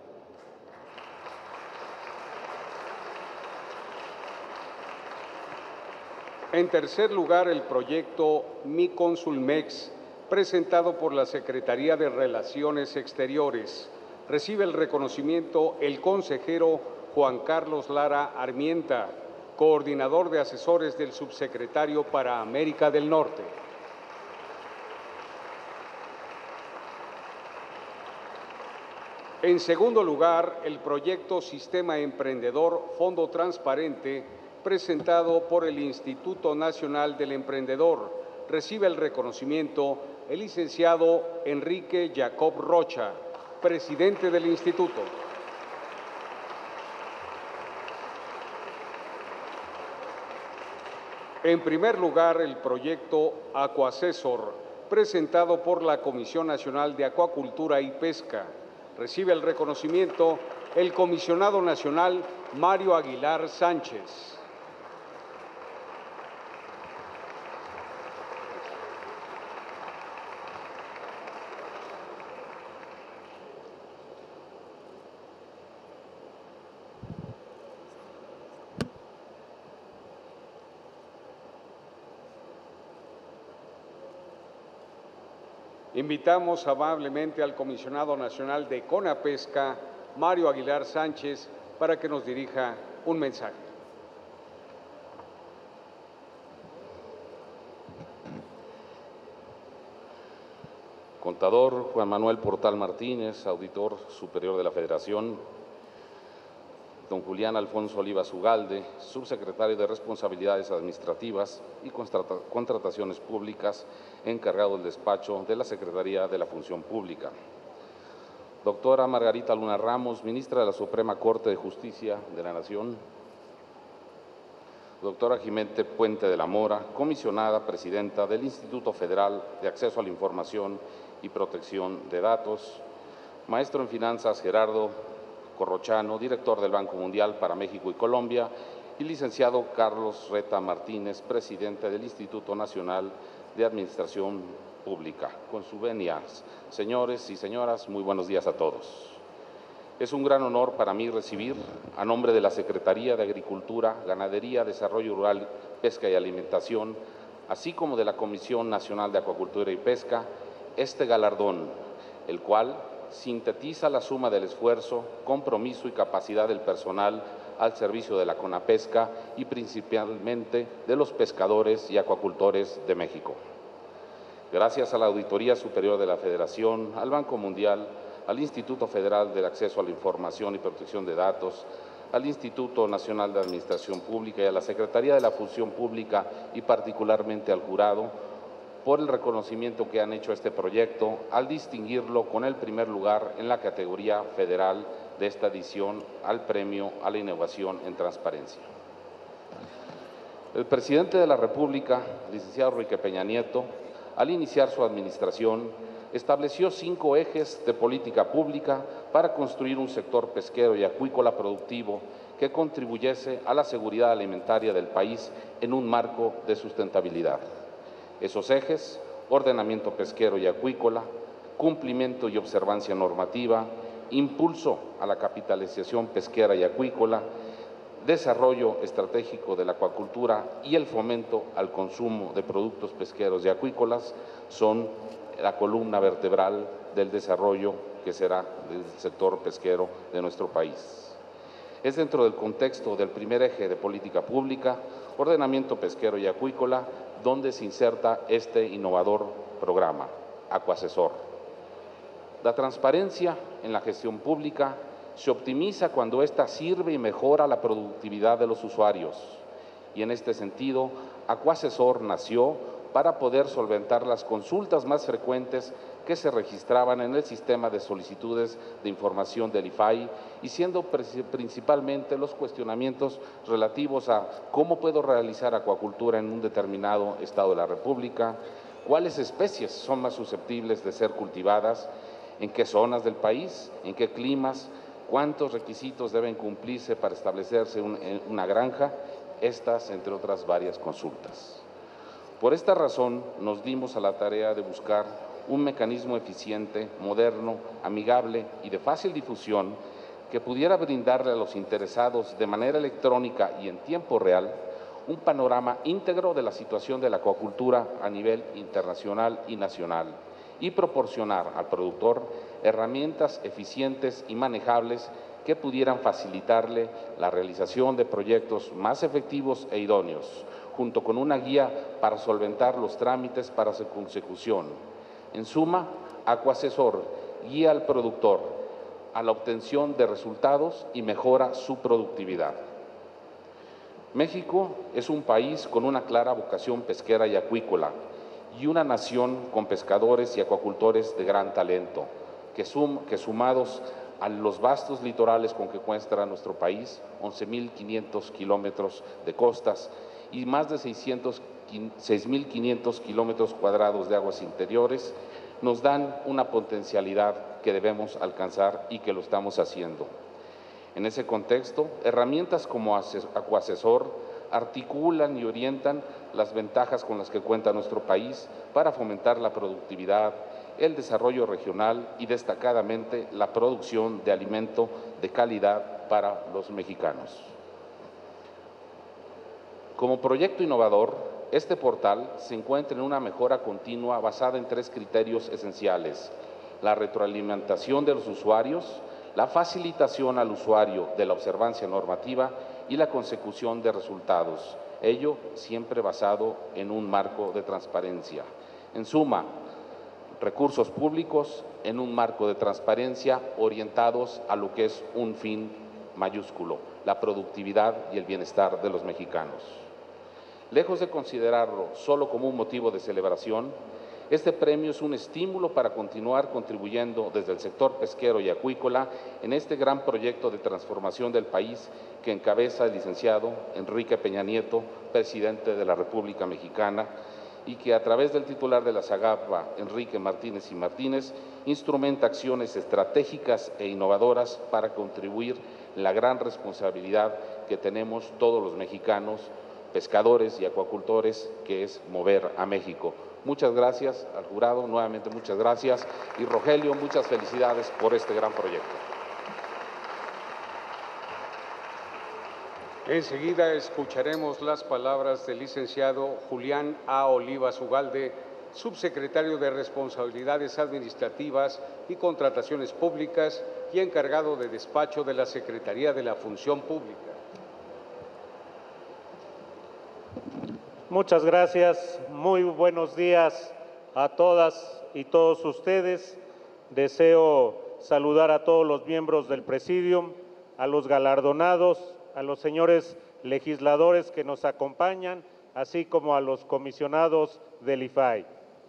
En tercer lugar, el proyecto Mi Consulmex, presentado por la Secretaría de Relaciones Exteriores. Recibe el reconocimiento el consejero Juan Carlos Lara Armienta, coordinador de asesores del subsecretario para América del Norte. En segundo lugar, el proyecto Sistema Emprendedor Fondo Transparente, presentado por el Instituto Nacional del Emprendedor. Recibe el reconocimiento el licenciado Enrique Jacob Rocha, presidente del Instituto. En primer lugar, el proyecto Acuasesor, presentado por la Comisión Nacional de Acuacultura y Pesca. Recibe el reconocimiento el comisionado nacional Mario Aguilar Sánchez. Invitamos amablemente al comisionado nacional de CONAPESCA, Mario Aguilar Sánchez, para que nos dirija un mensaje. Contador Juan Manuel Portal Martínez, auditor superior de la Federación, don Julián Alfonso Olivas Ugalde, subsecretario de Responsabilidades Administrativas y Contrataciones Públicas, encargado del despacho de la Secretaría de la Función Pública. Doctora Margarita Luna Ramos, ministra de la Suprema Corte de Justicia de la Nación. Doctora Jiménez Puente de la Mora, comisionada presidenta del Instituto Federal de Acceso a la Información y Protección de Datos. Maestro en Finanzas Gerardo Corrochano, director del Banco Mundial para México y Colombia, y licenciado Carlos Reta Martínez, presidente del Instituto Nacional de Administración Pública. Con su venia, señores y señoras, muy buenos días a todos. Es un gran honor para mí recibir, a nombre de la Secretaría de Agricultura, Ganadería, Desarrollo Rural, Pesca y Alimentación, así como de la Comisión Nacional de Acuacultura y Pesca, este galardón, el cual sintetiza la suma del esfuerzo, compromiso y capacidad del personal al servicio de la CONAPESCA y principalmente de los pescadores y acuacultores de México. Gracias a la Auditoría Superior de la Federación, al Banco Mundial, al Instituto Federal del Acceso a la Información y Protección de Datos, al Instituto Nacional de Administración Pública y a la Secretaría de la Función Pública y particularmente al jurado, por el reconocimiento que han hecho a este proyecto al distinguirlo con el primer lugar en la categoría federal de esta edición al Premio a la Innovación en Transparencia. El presidente de la República, licenciado Enrique Peña Nieto, al iniciar su administración, estableció 5 ejes de política pública para construir un sector pesquero y acuícola productivo que contribuyese a la seguridad alimentaria del país en un marco de sustentabilidad. Esos ejes: ordenamiento pesquero y acuícola, cumplimiento y observancia normativa, impulso a la capitalización pesquera y acuícola, desarrollo estratégico de la acuacultura y el fomento al consumo de productos pesqueros y acuícolas, son la columna vertebral del desarrollo que será del sector pesquero de nuestro país. Es dentro del contexto del primer eje de política pública, ordenamiento pesquero y acuícola, donde se inserta este innovador programa, Acuasesor. La transparencia en la gestión pública se optimiza cuando ésta sirve y mejora la productividad de los usuarios. Y en este sentido, Acuasesor nació para poder solventar las consultas más frecuentes que se registraban en el sistema de solicitudes de información del IFAI, y siendo principalmente los cuestionamientos relativos a cómo puedo realizar acuacultura en un determinado estado de la República, cuáles especies son más susceptibles de ser cultivadas, en qué zonas del país, en qué climas, cuántos requisitos deben cumplirse para establecerse una granja, estas entre otras varias consultas. Por esta razón, nos dimos a la tarea de buscar un mecanismo eficiente, moderno, amigable y de fácil difusión que pudiera brindarle a los interesados de manera electrónica y en tiempo real un panorama íntegro de la situación de la acuacultura a nivel internacional y nacional, y proporcionar al productor herramientas eficientes y manejables que pudieran facilitarle la realización de proyectos más efectivos e idóneos, junto con una guía para solventar los trámites para su consecución. En suma, Acuasesor guía al productor a la obtención de resultados y mejora su productividad. México es un país con una clara vocación pesquera y acuícola, y una nación con pescadores y acuacultores de gran talento, que sumados a los vastos litorales con que cuenta nuestro país, 11.500 kilómetros de costas y más de 6.500 kilómetros cuadrados de aguas interiores, nos dan una potencialidad que debemos alcanzar y que lo estamos haciendo. En ese contexto, herramientas como Acuasesor articulan y orientan las ventajas con las que cuenta nuestro país para fomentar la productividad, el desarrollo regional y destacadamente la producción de alimento de calidad para los mexicanos. Como proyecto innovador, este portal se encuentra en una mejora continua basada en 3 criterios esenciales: la retroalimentación de los usuarios, la facilitación al usuario de la observancia normativa y la consecución de resultados, ello siempre basado en un marco de transparencia. En suma, recursos públicos en un marco de transparencia orientados a lo que es un fin mayúsculo: la productividad y el bienestar de los mexicanos. Lejos de considerarlo solo como un motivo de celebración, este premio es un estímulo para continuar contribuyendo desde el sector pesquero y acuícola en este gran proyecto de transformación del país que encabeza el licenciado Enrique Peña Nieto, presidente de la República Mexicana, y que a través del titular de la SAGAPA, Enrique Martínez y Martínez, instrumenta acciones estratégicas e innovadoras para contribuir en la gran responsabilidad que tenemos todos los mexicanos, pescadores y acuacultores, que es mover a México. Muchas gracias al jurado, nuevamente muchas gracias, y Rogelio, muchas felicidades por este gran proyecto. Enseguida escucharemos las palabras del licenciado Julián A. Olivas Ugalde, subsecretario de Responsabilidades Administrativas y Contrataciones Públicas y encargado de despacho de la Secretaría de la Función Pública. Muchas gracias, muy buenos días a todas y todos ustedes. Deseo saludar a todos los miembros del Presidium, a los galardonados, a los señores legisladores que nos acompañan, así como a los comisionados del IFAI.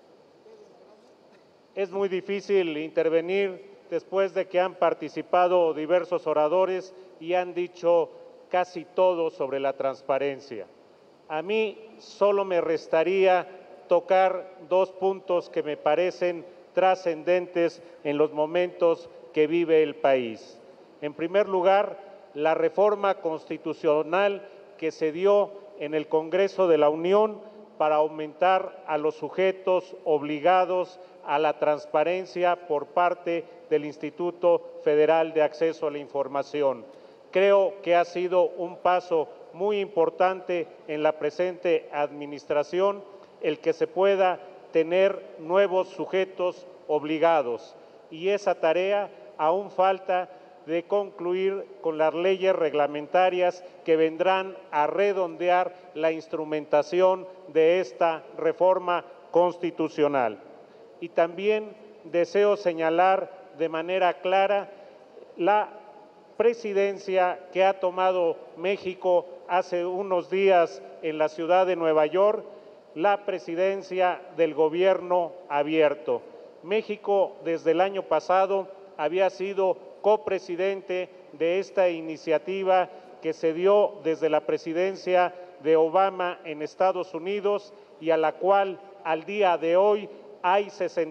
es muy difícil intervenir después de que han participado diversos oradores y han dicho casi todo sobre la transparencia. A mí solo me restaría tocar dos puntos que me parecen trascendentes en los momentos que vive el país. En primer lugar, la reforma constitucional que se dio en el Congreso de la Unión para aumentar a los sujetos obligados a la transparencia por parte del Instituto Federal de Acceso a la Información. Creo que ha sido un paso muy importante en la presente administración el que se pueda tener nuevos sujetos obligados, y esa tarea aún falta de concluir con las leyes reglamentarias que vendrán a redondear la instrumentación de esta reforma constitucional. Y también deseo señalar de manera clara la presidencia que ha tomado México hace unos días en la ciudad de Nueva York, la presidencia del gobierno abierto. México desde el año pasado había sido copresidente de esta iniciativa que se dio desde la presidencia de Obama en Estados Unidos y a la cual al día de hoy hay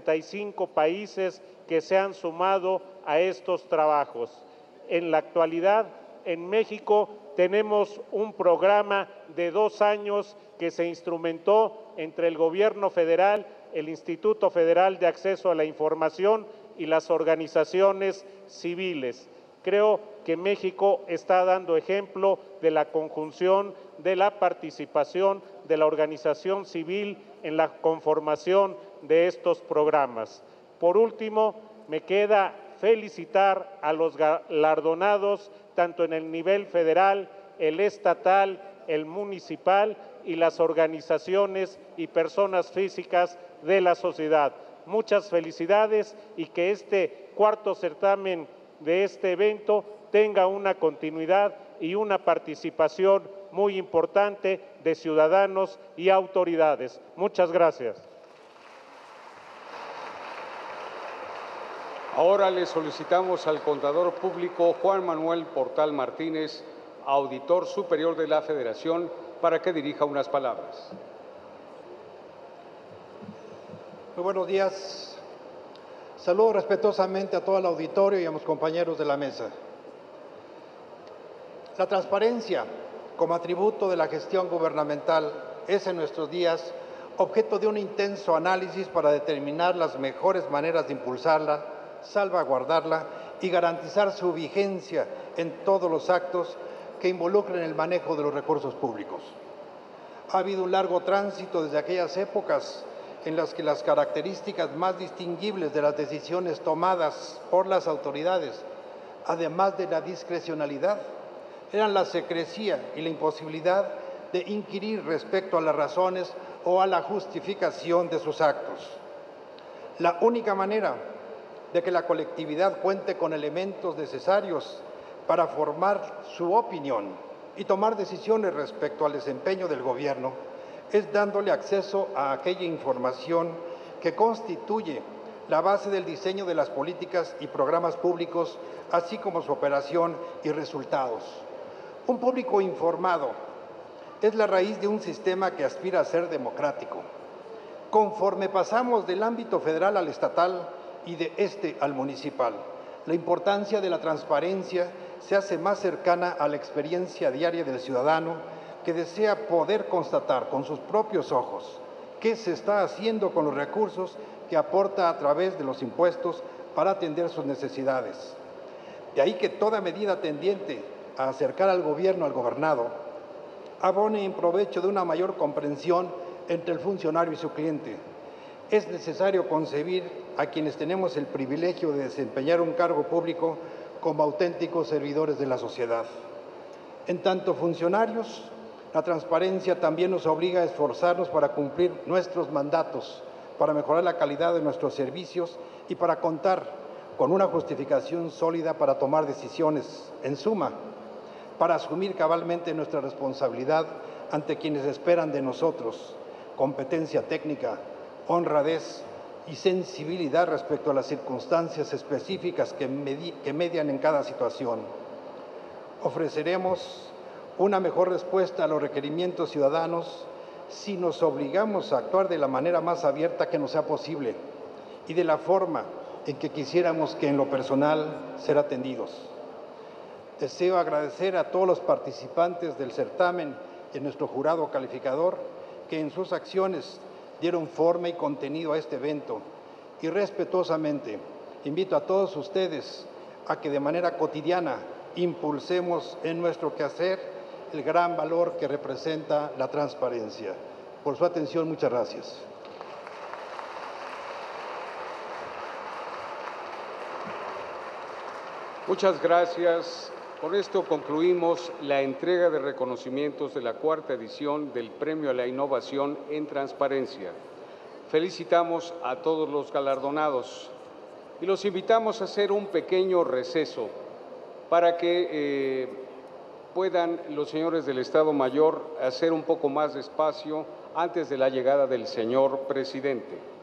65 países que se han sumado a estos trabajos. En la actualidad, en México tenemos un programa de 2 años que se instrumentó entre el Gobierno federal, el Instituto Federal de Acceso a la Información y las organizaciones civiles. Creo que México está dando ejemplo de la conjunción, de la participación de la organización civil en la conformación de estos programas. Por último, me queda felicitar a los galardonados, tanto en el nivel federal, el estatal, el municipal y las organizaciones y personas físicas de la sociedad. Muchas felicidades y que este cuarto certamen de este evento tenga una continuidad y una participación muy importante de ciudadanos y autoridades. Muchas gracias. Ahora le solicitamos al contador público Juan Manuel Portal Martínez, auditor superior de la Federación, para que dirija unas palabras. Muy buenos días. Saludo respetuosamente a todo el auditorio y a mis compañeros de la mesa. La transparencia, como atributo de la gestión gubernamental, es en nuestros días objeto de un intenso análisis para determinar las mejores maneras de impulsarla, salvaguardarla y garantizar su vigencia en todos los actos que involucren el manejo de los recursos públicos. Ha habido un largo tránsito desde aquellas épocas en las que las características más distinguibles de las decisiones tomadas por las autoridades, además de la discrecionalidad, eran la secrecía y la imposibilidad de inquirir respecto a las razones o a la justificación de sus actos. La única manera de que la colectividad cuente con elementos necesarios para formar su opinión y tomar decisiones respecto al desempeño del gobierno es dándole acceso a aquella información que constituye la base del diseño de las políticas y programas públicos, así como su operación y resultados. Un público informado es la raíz de un sistema que aspira a ser democrático. Conforme pasamos del ámbito federal al estatal y de este al municipal, la importancia de la transparencia se hace más cercana a la experiencia diaria del ciudadano que desea poder constatar con sus propios ojos qué se está haciendo con los recursos que aporta a través de los impuestos para atender sus necesidades. De ahí que toda medida tendiente a acercar al gobierno al gobernado abone en provecho de una mayor comprensión entre el funcionario y su cliente. Es necesario concebir a quienes tenemos el privilegio de desempeñar un cargo público como auténticos servidores de la sociedad. En tanto funcionarios, la transparencia también nos obliga a esforzarnos para cumplir nuestros mandatos, para mejorar la calidad de nuestros servicios y para contar con una justificación sólida para tomar decisiones. En suma, para asumir cabalmente nuestra responsabilidad ante quienes esperan de nosotros competencia técnica, honradez, y sensibilidad respecto a las circunstancias específicas que median en cada situación. Ofreceremos una mejor respuesta a los requerimientos ciudadanos si nos obligamos a actuar de la manera más abierta que nos sea posible y de la forma en que quisiéramos que en lo personal ser atendidos. Deseo agradecer a todos los participantes del certamen y a nuestro jurado calificador que en sus acciones dieron forma y contenido a este evento, y respetuosamente invito a todos ustedes a que de manera cotidiana impulsemos en nuestro quehacer el gran valor que representa la transparencia. Por su atención, muchas gracias. Muchas gracias. Con esto concluimos la entrega de reconocimientos de la 4ª edición del Premio a la Innovación en Transparencia. Felicitamos a todos los galardonados y los invitamos a hacer un pequeño receso para que puedan los señores del Estado Mayor hacer un poco más de espacio antes de la llegada del señor presidente.